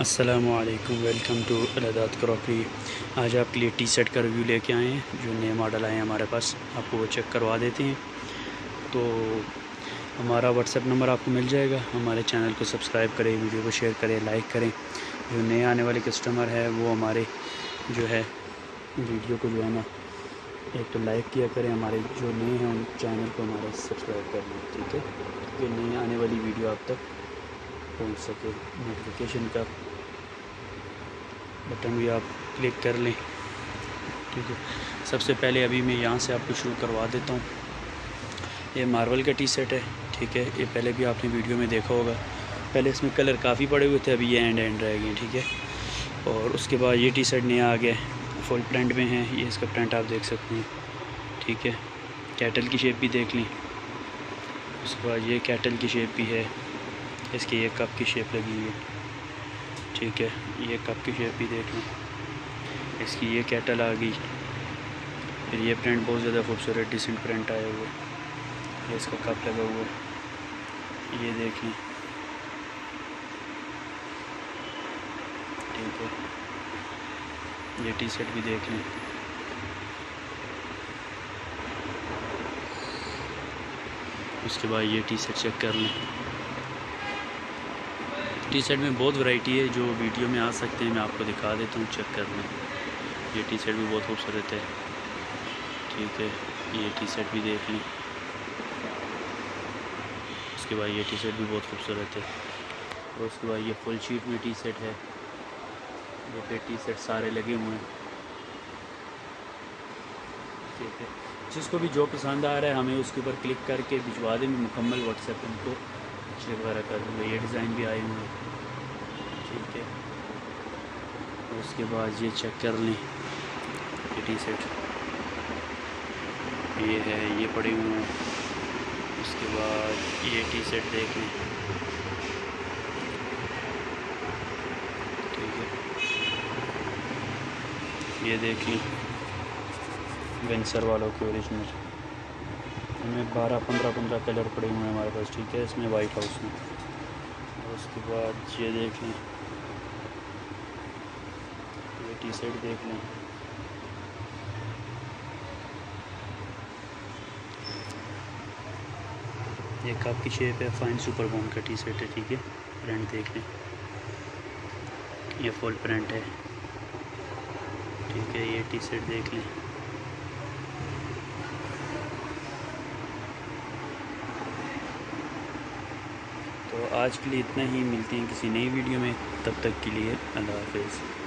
अस्सलामुअलैकुम, welcome to अलदात crockery. आज आपके लिए टी शर्ट का रिव्यू लेके आए हैं। जो नए मॉडल आए हैं हमारे पास, आपको वो चेक करवा देते हैं। तो हमारा व्हाट्सएप नंबर आपको मिल जाएगा। हमारे चैनल को सब्सक्राइब करें, वीडियो को शेयर करें, लाइक करें। जो नए आने वाले कस्टमर है वो हमारे जो है वीडियो को जो है ना एक तो लाइक किया करें। हमारे जो नए हैं उन चैनल को हमारा सब्सक्राइब कर लें, ठीक है, कि नई आने वाली वीडियो आप तक पहुंच सके। नोटिफिकेशन का बटन भी आप क्लिक कर लें, ठीक है। सबसे पहले अभी मैं यहाँ से आपको शुरू करवा देता हूँ। ये मार्वल का टी शर्ट है, ठीक है। ये पहले भी आपने वीडियो में देखा होगा। पहले इसमें कलर काफ़ी पड़े हुए थे, अभी ये एंड रह गए, ठीक है। और उसके बाद ये टी शर्ट नया आ गया, फुल प्रिंट में है। ये इसका प्रिंट आप देख सकते हैं, ठीक है। कैटल की शेप भी देख लें। उसके बाद ये कैटल की शेप भी है, इसकी ये कप की शेप लगी हुई है, ठीक है। ये कप की शेप भी देख लें, इसकी ये कैटल आ गई। फिर ये प्रिंट बहुत ज़्यादा खूबसूरत डिसेंट प्रिंट आया हुआ है। ये इसका कप लगा हुआ है, ये देख लें, ठीक है। ये टी शर्ट भी देख लें। उसके बाद ये टी शर्ट चेक कर लें। टी शर्ट में बहुत वैरायटी है, जो वीडियो में आ सकते हैं मैं आपको दिखा देता हूँ, चेक कर लें। ये टी शर्ट भी बहुत खूबसूरत है, ठीक है। ये टी शर्ट भी देख लें। उसके बाद ये टी शर्ट भी बहुत खूबसूरत है। और उसके बाद ये फुल शीट में टी शर्ट है। ये पे टी शर्ट सारे लगे हुए हैं, ठीक है। जिसको भी जो पसंद आ रहा है हमें उसके ऊपर क्लिक करके भिजवा दें। मुकम्मल व्हाट्सएप उनको चेक वगैरह कर दूँगा। ये डिज़ाइन भी आए हुए हैं, ठीक है। उसके बाद ये चेक कर लें, ये टी शर्ट ये है, ये पड़े हुए हैं। उसके बाद ये टी शर्ट देख लें, ठीक है। ये देख लें, वेंसर वालों के ओरिजिनल। इनमें 12-15 कलर पड़े हुए हैं हमारे पास, ठीक है। इसमें वाइट हाउस में। और उसके बाद ये देख लें, ये टी शर्ट देख लें, ये कप की शेप है। फाइन सुपर बॉन का टी शर्ट है, ठीक है। प्रिंट देख लें, ये फुल प्रिंट है, ठीक है। ये टी शर्ट देख लें। तो आज के लिए इतना ही, मिलते हैं किसी नई वीडियो में। तब तक के लिए अल्लाह हाफ़िज़।